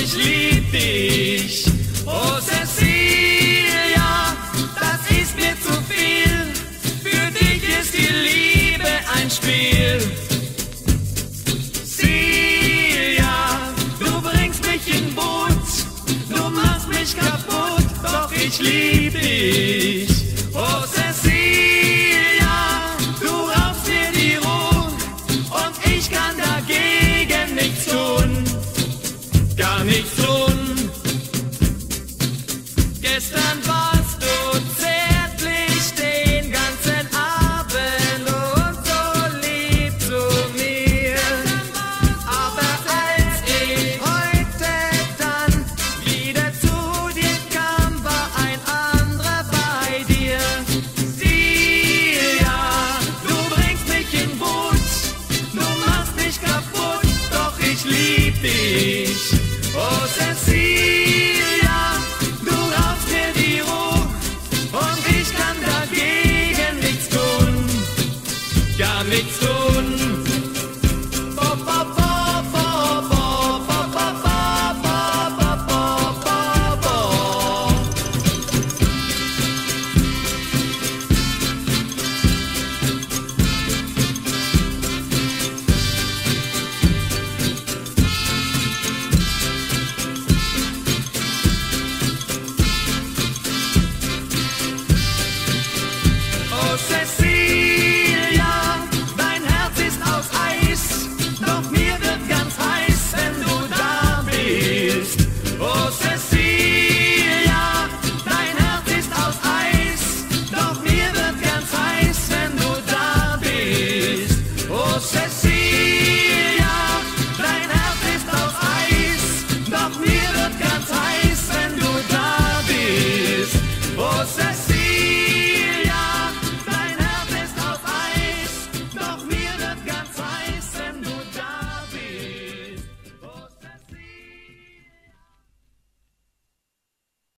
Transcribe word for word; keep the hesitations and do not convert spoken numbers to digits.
ich lieb dich. Oh Cecilia, das ist mir zu viel. Für dich ist die Liebe ein Spiel. Celia, du bringst mich in Wut, du machst mich kaputt, doch ich lieb dich. Oh Cecilia, du raubst mir die Ruhe und ich kann dagegen nichts tun, gar nichts tun. Gestern warst du zärtlich den ganzen Abend und so lieb zu mir. Aber als ich heute dann wieder zu dir kam, war ein anderer bei dir. Celia, du bringst mich in Wut, du machst mich kaputt, doch ich lieb dich. Oh Cecilia.